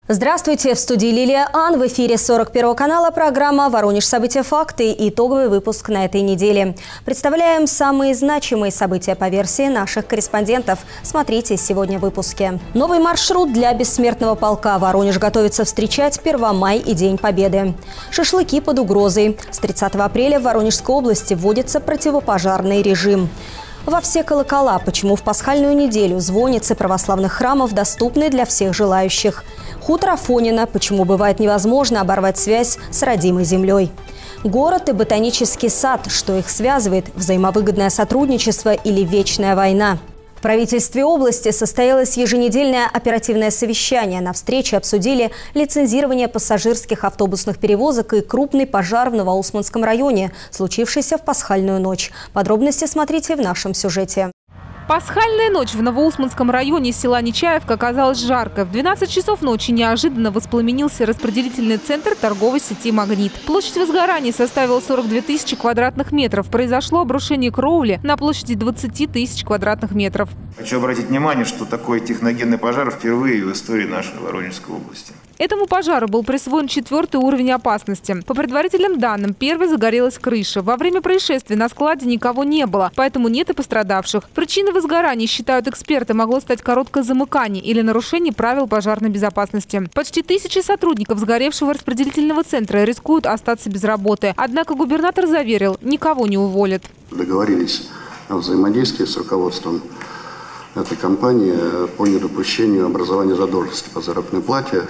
Здравствуйте! В студии Лилия Ан. В эфире 41 канала программа «Воронеж. События. Факты». Итоговый выпуск на этой неделе. Представляем самые значимые события по версии наших корреспондентов. Смотрите сегодня в выпуске. Новый маршрут для бессмертного полка. Воронеж готовится встречать 1 мая и День Победы. Шашлыки под угрозой. С 30 апреля в Воронежской области вводится противопожарный режим. Во все колокола, почему в пасхальную неделю звонницы православных храмов доступны для всех желающих. Хутор Афонино, почему бывает невозможно оборвать связь с родимой землей. Город и ботанический сад, что их связывает, взаимовыгодное сотрудничество или вечная война. В правительстве области состоялось еженедельное оперативное совещание. На встрече обсудили лицензирование пассажирских автобусных перевозок и крупный пожар в Новоусманском районе, случившийся в пасхальную ночь. Подробности смотрите в нашем сюжете. Пасхальная ночь в Новоусманском районе села Нечаевка оказалась жарко. В 12 часов ночи неожиданно воспламенился распределительный центр торговой сети «Магнит». Площадь возгорания составила 42 тысячи квадратных метров. Произошло обрушение кровли на площади 20 тысяч квадратных метров. Хочу обратить внимание, что такой техногенный пожар впервые в истории нашей Воронежской области. Этому пожару был присвоен 4-й уровень опасности. По предварительным данным, первой загорелась крыша. Во время происшествия на складе никого не было, поэтому нет и пострадавших. Причиной возгорания, считают эксперты, могло стать короткое замыкание или нарушение правил пожарной безопасности. Почти 1000 сотрудников сгоревшего распределительного центра рискуют остаться без работы. Однако губернатор заверил, никого не уволят. Договорились о взаимодействии с руководством этой компании по недопущению образования задолженности по заработной плате.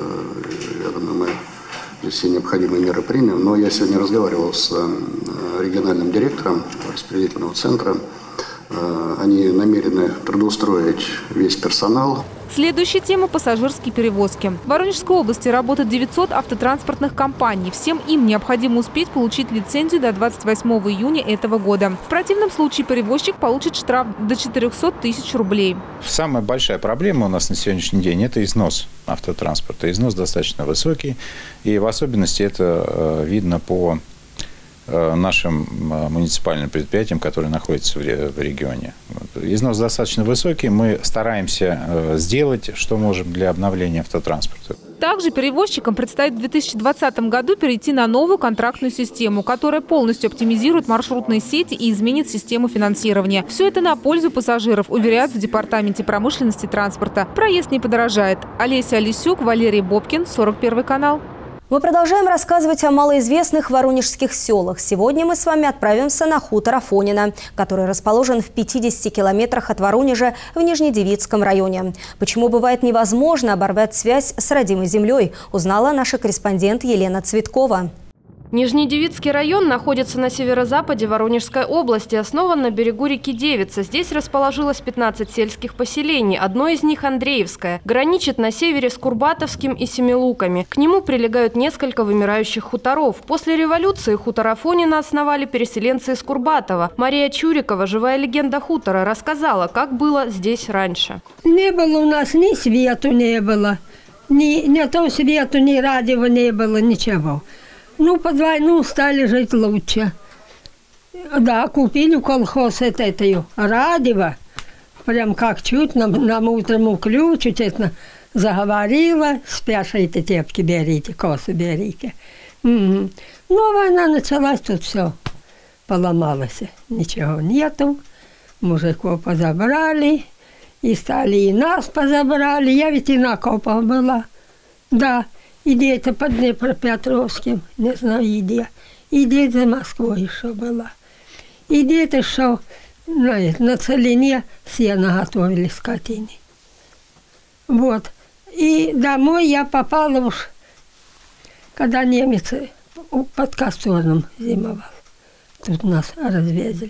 Я думаю, мы здесь все необходимые меры примем. Но я сегодня разговаривал с региональным директором распределительного центра. Они намерены трудоустроить весь персонал. Следующая тема – пассажирские перевозки. В Воронежской области работает 900 автотранспортных компаний. Всем им необходимо успеть получить лицензию до 28 июня этого года. В противном случае перевозчик получит штраф до 400 тысяч рублей. Самая большая проблема у нас на сегодняшний день – это износ автотранспорта. Износ достаточно высокий. И в особенности это видно по нашим муниципальным предприятиям, которые находятся в регионе. Износ достаточно высокий. Мы стараемся сделать, что можем для обновления автотранспорта. Также перевозчикам предстоит в 2020 году перейти на новую контрактную систему, которая полностью оптимизирует маршрутные сети и изменит систему финансирования. Все это на пользу пассажиров, уверяют в Департаменте промышленности и транспорта. Проезд не подорожает. Олеся Олесюк, Валерий Бобкин, 41 канал. Мы продолжаем рассказывать о малоизвестных воронежских селах. Сегодня мы с вами отправимся на хутор Афонино, который расположен в 50 километрах от Воронежа в Нижнедевицком районе. Почему бывает невозможно оборвать связь с родимой землей, узнала наша корреспондент Елена Цветкова. Нижнедевицкий район находится на северо-западе Воронежской области, основан на берегу реки Девица. Здесь расположилось 15 сельских поселений, одно из них Андреевское. Граничит на севере с Курбатовским и Семилуками. К нему прилегают несколько вымирающих хуторов. После революции хутор Афонино основали переселенцы из Курбатова. Мария Чурикова, живая легенда хутора, рассказала, как было здесь раньше. Не было у нас ни свету, не было, ни того свету, ни радио не было, ничего. Ну, под войну стали жить лучше. Да, купили колхоз эту радио. Прям как чуть нам утром уключить, это заговорила. Спяшите тепки берите, косы берите. Ну, война началась, тут все поломалось. Ничего нету. Мужиков позабрали. И стали и нас позабрали. Я ведь и на копах была. Да. И где-то под Днепропетровским, не знаю где. И где-то за Москвой еще была. И где-то что на целине сено готовили скотине. Вот. И домой я попала уж, когда немец под Косторным зимовал. Тут нас развезли.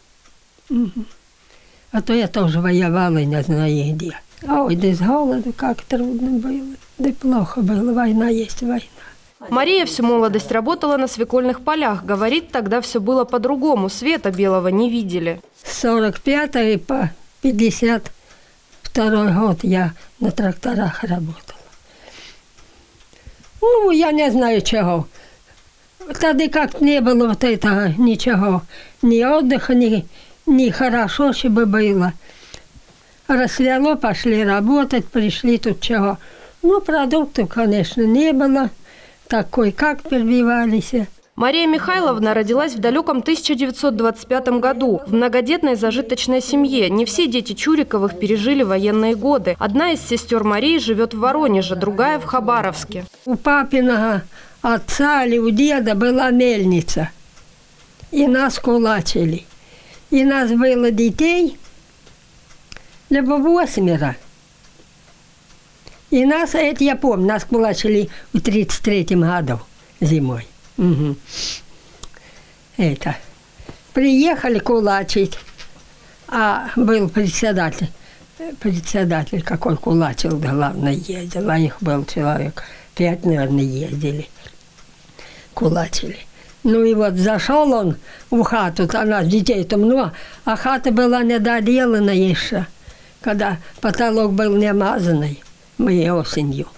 А то я тоже воевала и не знаю где. Ой, да с голоду как трудно было. Да плохо было, война есть война. Мария всю молодость работала на свекольных полях. Говорит, тогда все было по-другому, света белого не видели. С 45 по 52 год я на тракторах работала. Ну, я не знаю чего. Тогда как не было вот этого ничего. Ни отдыха, ни хорошо, чтобы было. Рассвело, пошли работать, пришли тут чего. Ну, продуктов, конечно, не было. Такой, как перебивались. Мария Михайловна родилась в далеком 1925 году в многодетной зажиточной семье. Не все дети Чуриковых пережили военные годы. Одна из сестер Марии живет в Воронеже, другая в Хабаровске. У папиного отца или у деда была мельница. И нас кулачили. И нас было детей либо 8. И нас, это я помню, нас кулачили в 1933 году зимой. Угу. Это. Приехали кулачить, а был председатель какой кулачил, да, главное, ездил, а их был человек 5, наверное, ездили, кулачили. Ну и вот зашел он в хату, а нас детей-то много, а хата была недоделана еще, когда потолок был не мазанный, мы осенью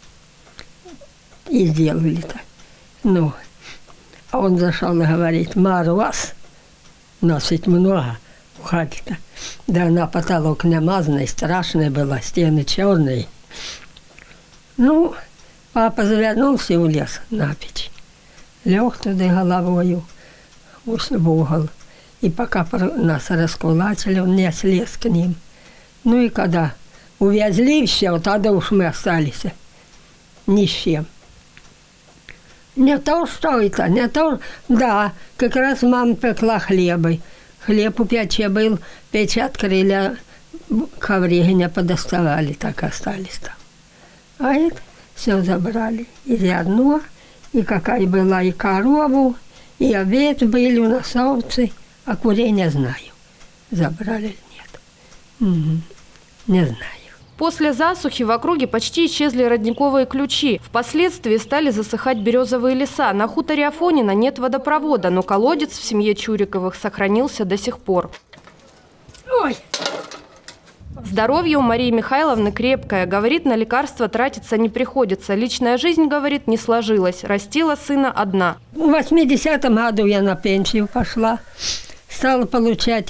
и сделали так. Ну, а он зашел и говорит: мороз, нас ведь много в хате-то. Да на потолок не мазанный, страшный было, стены черные. Ну, папа завернулся в лес на печь. Лег туда головою в угол. И пока нас раскулачили, он не слез к ним. Ну и когда увезли все, тогда уж мы остались ни с чем. Не то, что это, не то, да, как раз мама пекла хлебы. Хлеб у печи был, печь открыли, ковры не подоставали, так остались там. А это все забрали. И зерно, и какая была и корову, и овец были у нас овцы, а курей не знаю, забрали или нет. Угу. Не знаю. После засухи в округе почти исчезли родниковые ключи. Впоследствии стали засыхать березовые леса. На хуторе Афонина нет водопровода, но колодец в семье Чуриковых сохранился до сих пор. Ой. Здоровье у Марии Михайловны крепкое. Говорит, на лекарства тратиться не приходится. Личная жизнь, говорит, не сложилась. Растила сына одна. В 80-м году я на пенсию пошла. Стала получать,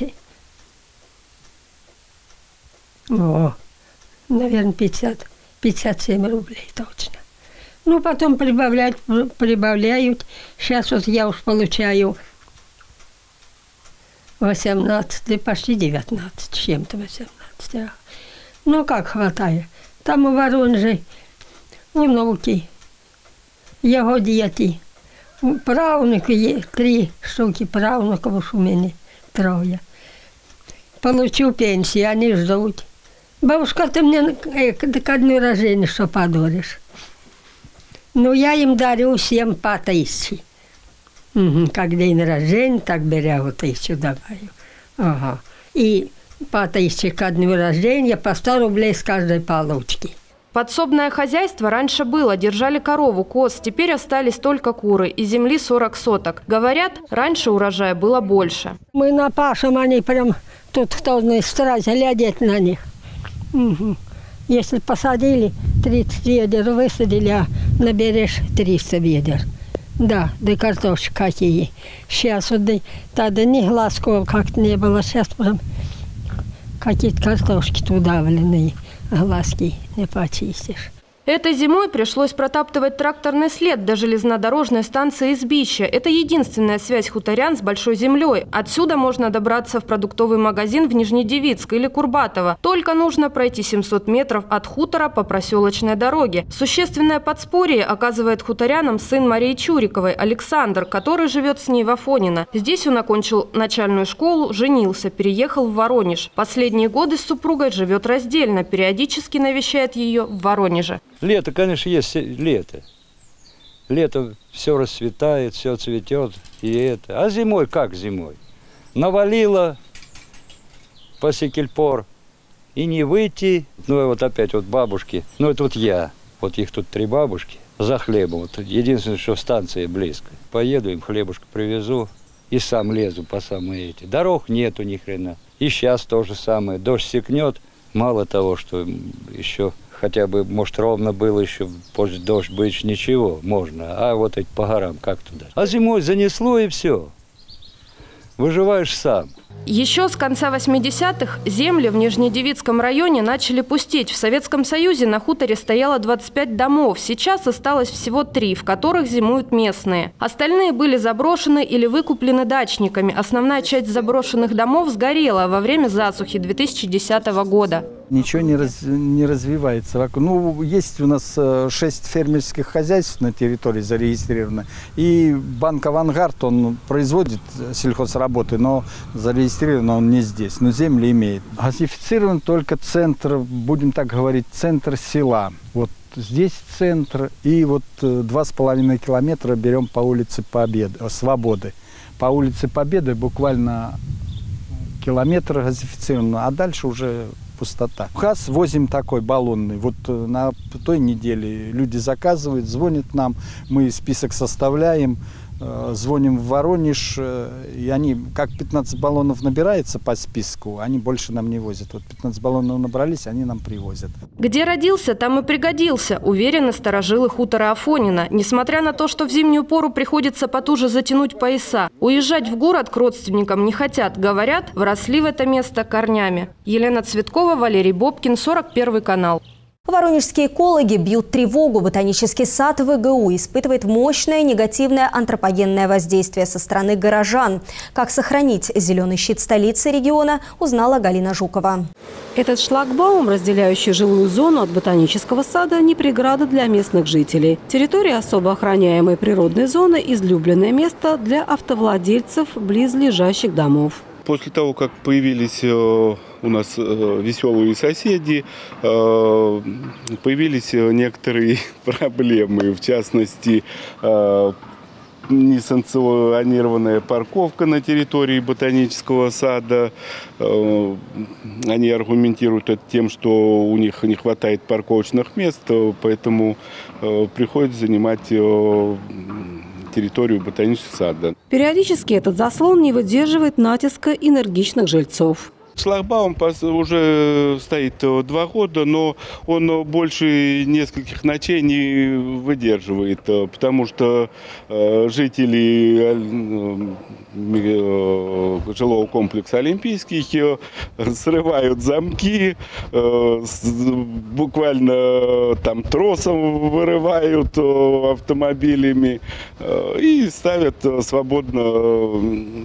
наверное, 57 рублей точно. Ну, потом прибавляют. Сейчас вот я уж получаю 18, почти 19, чем-то 18. Ну, как хватает. Там у Воронежа внуки, его дети, правнуки, 3 штуки правнуков уж у меня 3. Получу пенсию, они ждут. Бабушка, ты мне ко дню рождения что подаришь? Ну, я им дарю всем по 1000. Угу. Как день рождения, так беря 1000 даваю. Ага. И по 1000 ко дню рождения, по 100 рублей с каждой получки. Подсобное хозяйство раньше было. Держали корову, коз. Теперь остались только куры. И земли 40 соток. Говорят, раньше урожая было больше. Мы напашем, они прям тут кто не старается глядеть на них. Угу. Если посадили 30 ведер, высадили, а наберешь 300 ведер. Да, да картошки какие. Сейчас вот тогда ни глазков как-то не было. Сейчас прям какие-то картошки удавленные, глазки не почистишь. Этой зимой пришлось протаптывать тракторный след до железнодорожной станции Избища. Это единственная связь хуторян с Большой землей. Отсюда можно добраться в продуктовый магазин в Нижнедевицк или Курбатово. Только нужно пройти 700 метров от хутора по проселочной дороге. Существенное подспорье оказывает хуторянам сын Марии Чуриковой, Александр, который живет с ней в Афонино. Здесь он окончил начальную школу, женился, переехал в Воронеж. Последние годы с супругой живет раздельно, периодически навещает ее в Воронеже. Лето, конечно, есть лето. Лето все расцветает, все цветет. И это. А зимой как зимой? Навалило по секельпор и не выйти. Ну и вот опять вот бабушки. Ну это вот я. Вот их тут 3 бабушки за хлебом. Вот единственное, что станция близко. Поеду, им хлебушку привезу и сам лезу по самые эти. Дорог нету ни хрена. И сейчас то же самое. Дождь секнет. Мало того, что еще хотя бы, может, ровно было еще, позже дождь будет, ничего, можно. А вот эти по горам как туда? А зимой занесло и все. Выживаешь сам. Еще с конца 80-х земли в Нижнедевицком районе начали пустеть. В Советском Союзе на хуторе стояло 25 домов. Сейчас осталось всего 3, в которых зимуют местные. Остальные были заброшены или выкуплены дачниками. Основная часть заброшенных домов сгорела во время засухи 2010 года. Ничего не развивается. Ну, есть у нас 6 фермерских хозяйств на территории зарегистрировано. И банк «Авангард», он производит сельхозработы, но зарегистрирован он не здесь. Но земли имеет. Газифицирован только центр, будем так говорить, центр села. Вот здесь центр. И вот 2,5 километра берем по улице Свободы. По улице Победы буквально километр газифицирован, а дальше уже пустота. Газ возим такой баллонный. Вот на той неделе люди заказывают, звонят нам, мы список составляем, звоним в Воронеж, и они, как 15 баллонов набирается по списку, они больше нам не возят. Вот 15 баллонов набрались, они нам привозят. Где родился, там и пригодился, уверены старожилы хутора Афонина. Несмотря на то, что в зимнюю пору приходится потуже затянуть пояса, уезжать в город к родственникам не хотят. Говорят, вросли в это место корнями. Елена Цветкова, Валерий Бобкин, 41 канал. Воронежские экологи бьют тревогу. Ботанический сад ВГУ испытывает мощное негативное антропогенное воздействие со стороны горожан. Как сохранить зеленый щит столицы региона, узнала Галина Жукова. Этот шлагбаум, разделяющий жилую зону от ботанического сада, не преграда для местных жителей. Территория особо охраняемой природной зоны – излюбленное место для автовладельцев близлежащих домов. После того, как появились у нас веселые соседи, появились некоторые проблемы. В частности, несанкционированная парковка на территории ботанического сада. Они аргументируют это тем, что у них не хватает парковочных мест, поэтому приходится занимать территорию ботанического сада. Периодически этот заслон не выдерживает натиска энергичных жильцов. Шлагбаум уже стоит 2 года, но он больше нескольких ночей не выдерживает, потому что жители жилого комплекса «Олимпийский» срывают замки, буквально там тросом вырывают автомобилями и ставят свободно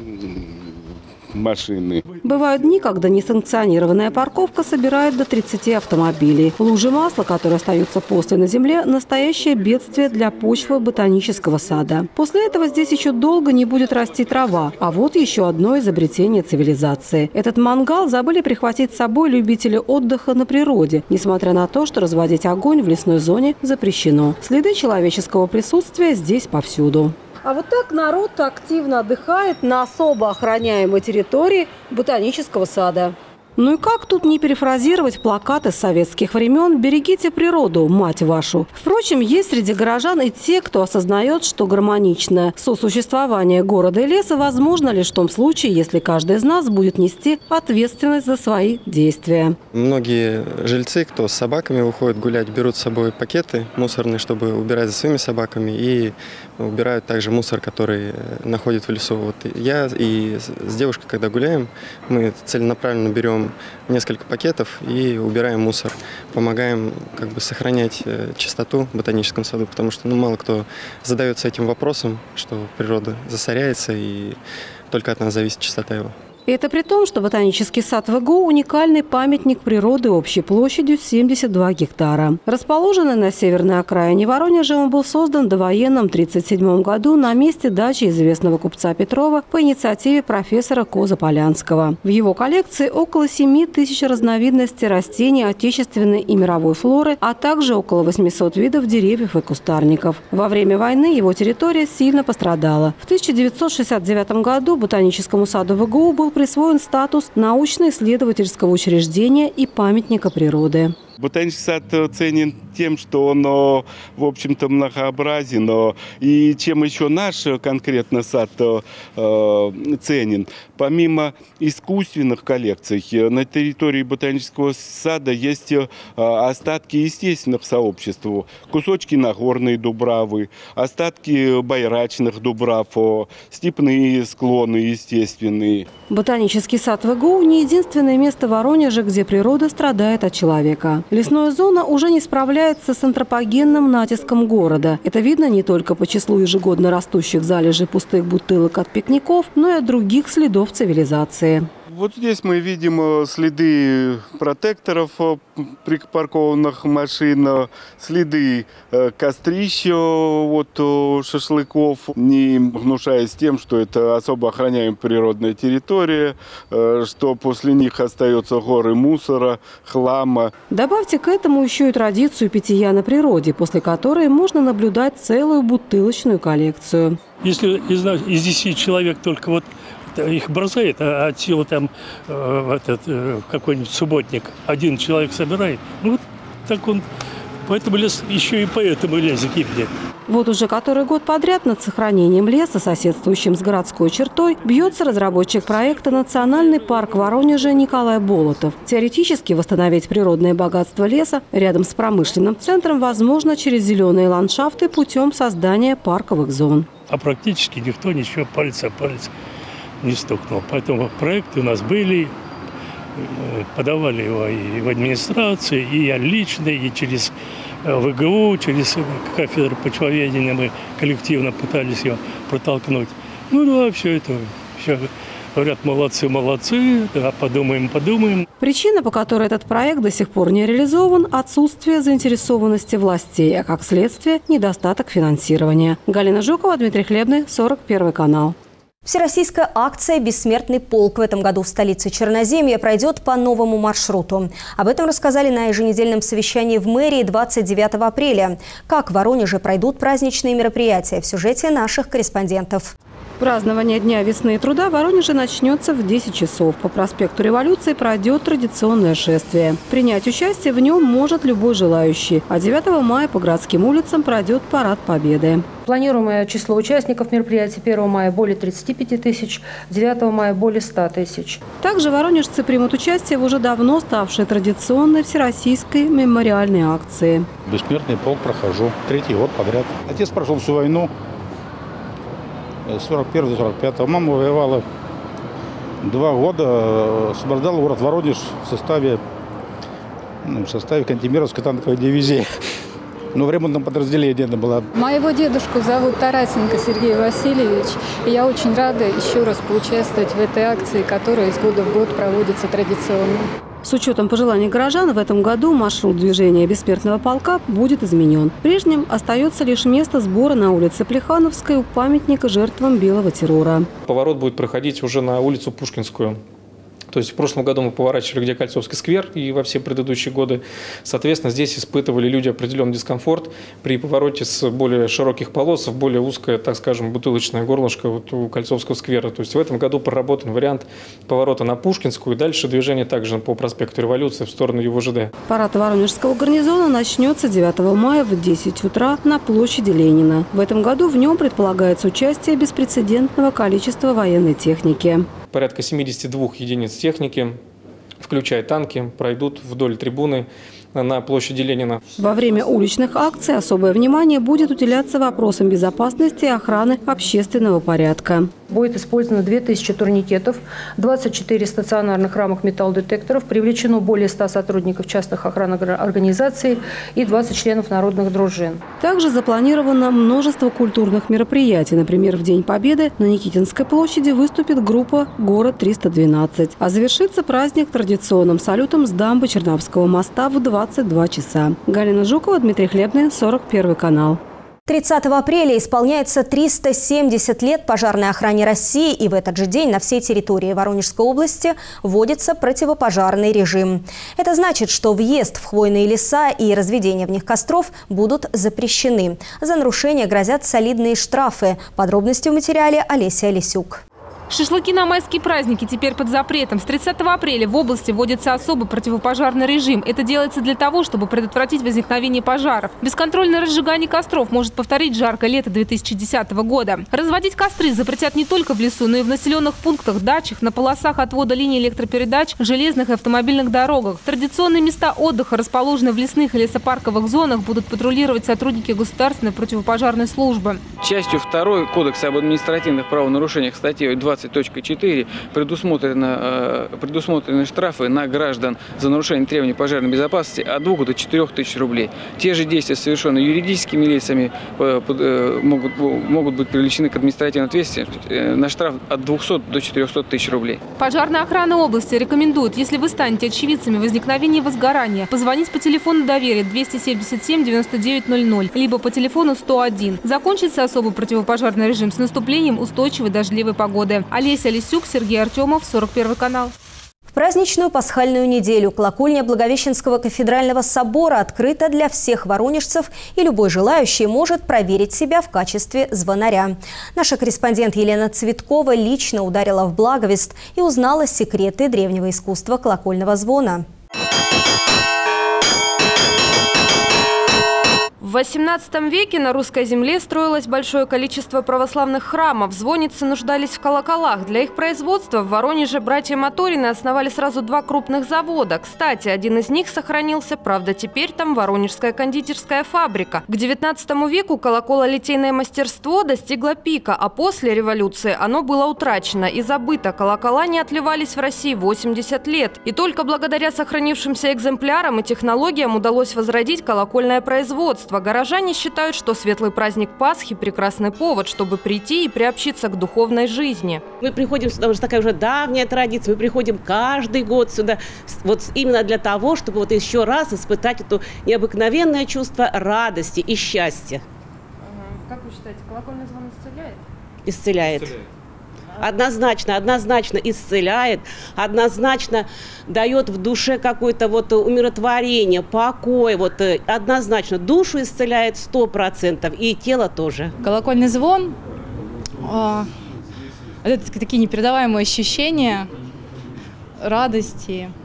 машины. Бывают дни, когда несанкционированная парковка собирает до 30 автомобилей. Лужи масла, которые остаются после на земле, настоящее бедствие для почвы ботанического сада. После этого здесь еще долго не будет расти трава. А вот еще одно изобретение цивилизации. Этот мангал забыли прихватить с собой любители отдыха на природе, несмотря на то, что разводить огонь в лесной зоне запрещено. Следы человеческого присутствия здесь повсюду. А вот так народ активно отдыхает на особо охраняемой территории ботанического сада. Ну и как тут не перефразировать плакаты советских времен «Берегите природу, мать вашу». Впрочем, есть среди горожан и те, кто осознает, что гармоничное сосуществование города и леса возможно лишь в том случае, если каждый из нас будет нести ответственность за свои действия. Многие жильцы, кто с собаками выходит гулять, берут с собой пакеты мусорные, чтобы убирать за своими собаками, и убирают также мусор, который находит в лесу. Вот я и с девушкой, когда гуляем, мы целенаправленно берем несколько пакетов и убираем мусор. Помогаем сохранять чистоту в ботаническом саду, потому что мало кто задается этим вопросом, что природа засоряется и только от нас зависит чистота его. И это при том, что ботанический сад ВГУ – уникальный памятник природы общей площадью 72 гектара. Расположенный на северной окраине Воронежа, он был создан в довоенном 1937 году на месте дачи известного купца Петрова по инициативе профессора Коза-Полянского. В его коллекции около 7 тысяч разновидностей растений отечественной и мировой флоры, а также около 800 видов деревьев и кустарников. Во время войны его территория сильно пострадала. В 1969 году ботаническому саду ВГУ был присвоен статус научно-исследовательского учреждения и памятника природы. Ботанический сад ценен тем, что он, в общем-то, многообразен. И чем еще наш конкретно сад ценен? Помимо искусственных коллекций, на территории ботанического сада есть остатки естественных сообществ. Кусочки нагорной дубравы, остатки байрачных дубрав, степные склоны естественные. Ботанический сад ВГУ – не единственное место в Воронеже, где природа страдает от человека. Лесная зона уже не справляется с антропогенным натиском города. Это видно не только по числу ежегодно растущих залежей пустых бутылок от пикников, но и от других следов цивилизации. Вот здесь мы видим следы протекторов припаркованных машин, следы кострищ от шашлыков, не гнушаясь тем, что это особо охраняемая природная территория, что после них остаются горы мусора, хлама. Добавьте к этому еще и традицию питья на природе, после которой можно наблюдать целую бутылочную коллекцию. Если из 10 человек только вот их бросает, а от силы там какой-нибудь субботник один человек собирает, ну вот так он, поэтому лес еще и поэтому лес гибнет. Вот уже который год подряд над сохранением леса, соседствующим с городской чертой, бьется разработчик проекта «Национальный парк Воронежа» Николай Болотов. Теоретически восстановить природное богатство леса рядом с промышленным центром возможно через зеленые ландшафты путем создания парковых зон. А практически никто ничего палец о палец не стукнул. Поэтому проекты у нас были, подавали его и в администрацию, и я лично, и через ВГУ, через кафедру почвоведения мы коллективно пытались его протолкнуть. Ну да, все это, все говорят, молодцы, да, подумаем. Причина, по которой этот проект до сих пор не реализован – отсутствие заинтересованности властей, а как следствие – недостаток финансирования. Галина Жукова, Дмитрий Хлебный, 41 канал. Всероссийская акция «Бессмертный полк» в этом году в столице Черноземья пройдет по новому маршруту. Об этом рассказали на еженедельном совещании в мэрии 29 апреля. Как в Воронеже пройдут праздничные мероприятия в сюжете наших корреспондентов. Празднование Дня весны и труда в Воронеже начнется в 10 часов. По проспекту Революции пройдет традиционное шествие. Принять участие в нем может любой желающий. А 9 мая по городским улицам пройдет парад Победы. Планируемое число участников мероприятия 1 мая более 35 тысяч, 9 мая более 100 тысяч. Также воронежцы примут участие в уже давно ставшей традиционной всероссийской мемориальной акции. Бессмертный полк прохожу. 3-й год подряд. Отец прошел всю войну. С 41 до 45. Мама воевала 2 года, освобождала город Воронеж в составе Кантемировской танковой дивизии. Но в ремонтном подразделении это было. Моего дедушку зовут Тарасенко Сергей Васильевич. И я очень рада еще раз поучаствовать в этой акции, которая из года в год проводится традиционно. С учетом пожеланий горожан в этом году маршрут движения Бессмертного полка будет изменен. Прежним остается лишь место сбора на улице Плехановской у памятника жертвам белого террора. Поворот будет проходить уже на улицу Пушкинскую. То есть в прошлом году мы поворачивали, где Кольцовский сквер, и во все предыдущие годы. Соответственно, здесь испытывали люди определенный дискомфорт при повороте с более широких полос в более узкое, так скажем, бутылочное горлышко вот у Кольцовского сквера. То есть в этом году проработан вариант поворота на Пушкинскую, и дальше движение также по проспекту Революции в сторону ЮВЖД. Парад Воронежского гарнизона начнется 9 мая в 10 утра на площади Ленина. В этом году в нем предполагается участие беспрецедентного количества военной техники. Порядка 72 единиц техники, включая танки, пройдут вдоль трибуны на площади Ленина. Во время уличных акций особое внимание будет уделяться вопросам безопасности и охраны общественного порядка. Будет использовано 2000 турникетов, 24 стационарных рамок металлодетекторов, привлечено более 100 сотрудников частных охранных организаций и 20 членов народных дружин. Также запланировано множество культурных мероприятий. Например, в День Победы на Никитинской площади выступит группа «Город-312». А завершится праздник традиционным салютом с дамбы Чернавского моста в 22 часа. Галина Жукова, Дмитрий Хлебный, 41 канал. 30 апреля исполняется 370 лет пожарной охране России, и в этот же день на всей территории Воронежской области вводится противопожарный режим. Это значит, что въезд в хвойные леса и разведение в них костров будут запрещены. За нарушение грозят солидные штрафы. Подробности в материале Олеся Олесюк. Шашлыки на майские праздники теперь под запретом. С 30 апреля в области вводится особый противопожарный режим. Это делается для того, чтобы предотвратить возникновение пожаров. Бесконтрольное разжигание костров может повторить жаркое лето 2010 года. Разводить костры запретят не только в лесу, но и в населенных пунктах, дачах, на полосах отвода линий электропередач, железных и автомобильных дорогах. Традиционные места отдыха, расположенные в лесных и лесопарковых зонах, будут патрулировать сотрудники государственной противопожарной службы. Частью 2 Кодекса об административных правонарушениях статьей 20.4 предусмотрены штрафы на граждан за нарушение требований пожарной безопасности от 2 до 4 тысяч рублей. Те же действия, совершенные юридическими лицами, могут быть привлечены к административной ответственности на штраф от 200 до 400 тысяч рублей. Пожарная охрана области рекомендует, если вы станете очевидцами возникновения возгорания, позвонить по телефону доверия 277 9900, либо по телефону 101. Закончится особый противопожарный режим с наступлением устойчивой дождливой погоды. Олеся Лисюк, Сергей Артемов, 41 канал. В праздничную пасхальную неделю колокольня Благовещенского кафедрального собора открыта для всех воронежцев, и любой желающий может проверить себя в качестве звонаря. Наша корреспондент Елена Цветкова лично ударила в благовест и узнала секреты древнего искусства колокольного звона. В XVIII веке на русской земле строилось большое количество православных храмов. Звонницы нуждались в колоколах. Для их производства в Воронеже братья Моторины основали сразу 2 крупных завода. Кстати, один из них сохранился, правда, теперь там Воронежская кондитерская фабрика. К XIX веку колокололитейное мастерство достигло пика, а после революции оно было утрачено и забыто. Колокола не отливались в России 80 лет. И только благодаря сохранившимся экземплярам и технологиям удалось возродить колокольное производство. Горожане считают, что светлый праздник Пасхи – прекрасный повод, чтобы прийти и приобщиться к духовной жизни. Мы приходим сюда, уже такая уже давняя традиция, мы приходим каждый год сюда вот именно для того, чтобы вот еще раз испытать это необыкновенное чувство радости и счастья. Как вы считаете, колокольный звон исцеляет? Исцеляет. Однозначно исцеляет, однозначно дает в душе какое-то вот умиротворение, покой, вот однозначно душу исцеляет 100% и тело тоже. Колокольный звон это такие непередаваемые ощущения радости.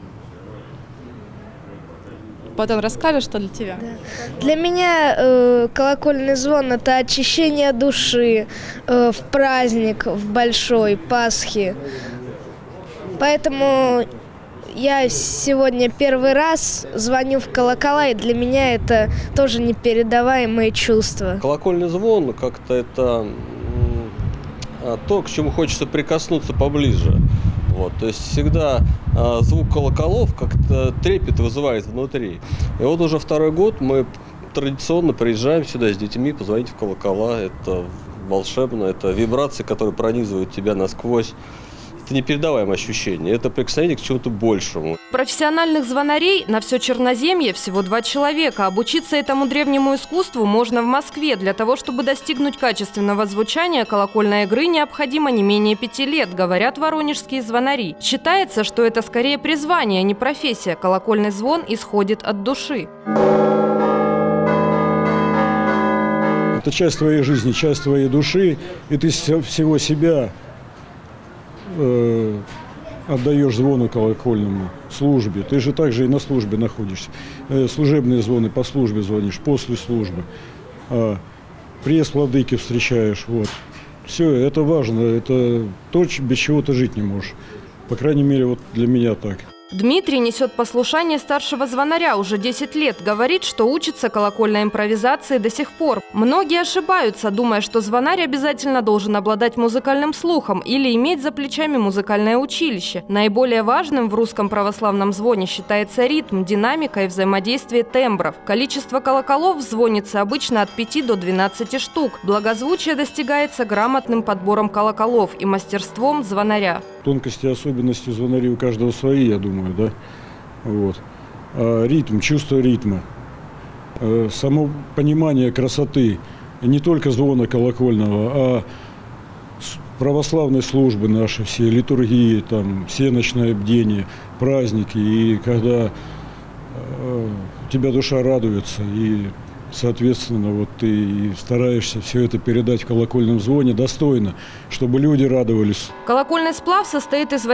Потом расскажешь, что для тебя? Да. Для меня колокольный звон – это очищение души в праздник, в большой Пасхи. Поэтому я сегодня первый раз звоню в колокола, и для меня это тоже непередаваемые чувства. Колокольный звон как-то это то, к чему хочется прикоснуться поближе. Вот, то есть всегда звук колоколов как-то трепет вызывает внутри. И вот уже 2-й год мы традиционно приезжаем сюда с детьми позвонить в колокола. Это волшебно, это вибрации, которые пронизывают тебя насквозь. Это непередаваемое ощущение, это прикосновение к чему-то большему. Профессиональных звонарей на все Черноземье всего 2 человека. Обучиться этому древнему искусству можно в Москве. Для того, чтобы достигнуть качественного звучания колокольной игры, необходимо не менее 5 лет, говорят воронежские звонари. Считается, что это скорее призвание, а не профессия. Колокольный звон исходит от души. Это часть твоей жизни, часть твоей души, и ты всего себя отдаешь звону колокольному, службе. Ты же также и на службе находишься. Служебные звоны по службе звонишь, после службы. Приезд владыки встречаешь. Вот. Все, это важно. Это то, без чего ты жить не можешь. По крайней мере, вот для меня так. Дмитрий несет послушание старшего звонаря уже 10 лет. Говорит, что учится колокольной импровизации до сих пор. Многие ошибаются, думая, что звонарь обязательно должен обладать музыкальным слухом или иметь за плечами музыкальное училище. Наиболее важным в русском православном звоне считается ритм, динамика и взаимодействие тембров. Количество колоколов в звоннице обычно от 5 до 12 штук. Благозвучие достигается грамотным подбором колоколов и мастерством звонаря. Тонкости и особенности звонарей у каждого свои, я думаю, да. Вот. Ритм, чувство ритма, само понимание красоты не только звона колокольного, а православной службы нашей, все литургии, там, всеночное бдение, праздники, и когда у тебя душа радуется, и Соответственно, вот ты стараешься все это передать в колокольном звоне достойно, чтобы люди радовались. Колокольный сплав состоит из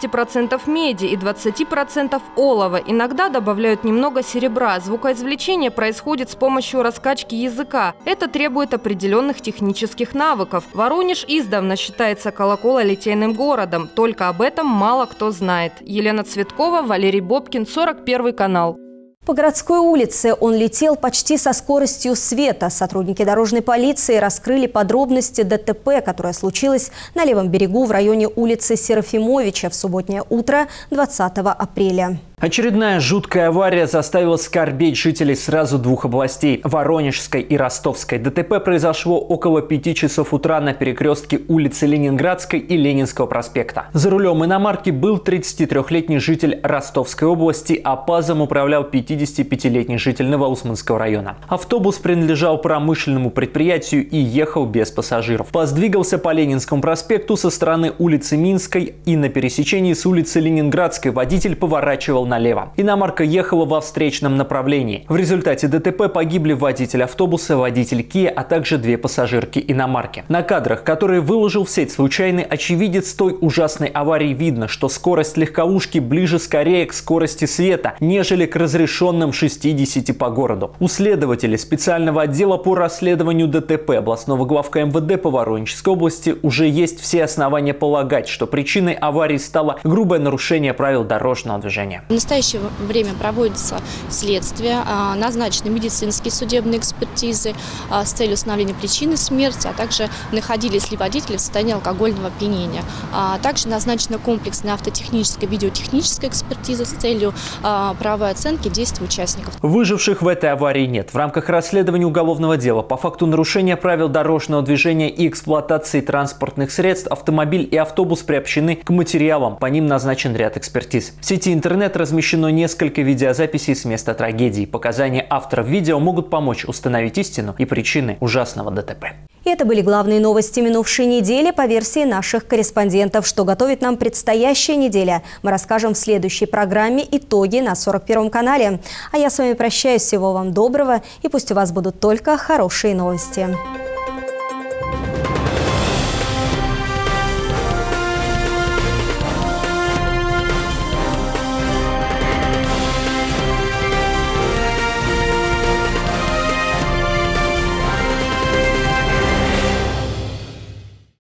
80% меди и 20% олова. Иногда добавляют немного серебра. Звукоизвлечение происходит с помощью раскачки языка. Это требует определенных технических навыков. Воронеж издавна считается колокололитейным городом. Только об этом мало кто знает. Елена Цветкова, Валерий Бобкин, 41 канал. По городской улице он летел почти со скоростью света. Сотрудники дорожной полиции раскрыли подробности ДТП, которое случилось на левом берегу в районе улицы Серафимовича в субботнее утро 20 апреля. Очередная жуткая авария заставила скорбеть жителей сразу двух областей – Воронежской и Ростовской. ДТП произошло около 5 часов утра на перекрестке улицы Ленинградской и Ленинского проспекта. За рулем иномарки был 33-летний житель Ростовской области, а ПАЗом управлял 55-летний житель Новоусманского района. Автобус принадлежал промышленному предприятию и ехал без пассажиров. ПАЗ двигался по Ленинскому проспекту со стороны улицы Минской, и на пересечении с улицы Ленинградской водитель поворачивал налево. Иномарка ехала во встречном направлении. В результате ДТП погибли водитель автобуса, водитель Kia, а также 2 пассажирки иномарки. На кадрах, которые выложил в сеть случайный очевидец той ужасной аварии, видно, что скорость легковушки ближе скорее к скорости света, нежели к разрешенным 60 по городу. У следователей специального отдела по расследованию ДТП областного главка МВД по Воронежской области уже есть все основания полагать, что причиной аварии стало грубое нарушение правил дорожного движения. В настоящее время проводится следствие, назначены медицинские судебные экспертизы с целью установления причины смерти, а также находились ли водители в состоянии алкогольного опьянения. Также назначена комплексная автотехническая, видеотехническая экспертиза с целью правовой оценки действий участников. Выживших в этой аварии нет. В рамках расследования уголовного дела по факту нарушения правил дорожного движения и эксплуатации транспортных средств автомобиль и автобус приобщены к материалам. По ним назначен ряд экспертиз. В сети интернет размещено несколько видеозаписей с места трагедии. Показания авторов видео могут помочь установить истину и причины ужасного ДТП. И это были главные новости минувшей недели по версии наших корреспондентов. Что готовит нам предстоящая неделя, мы расскажем в следующей программе «Итоги» на 41 канале. А я с вами прощаюсь. Всего вам доброго, и пусть у вас будут только хорошие новости.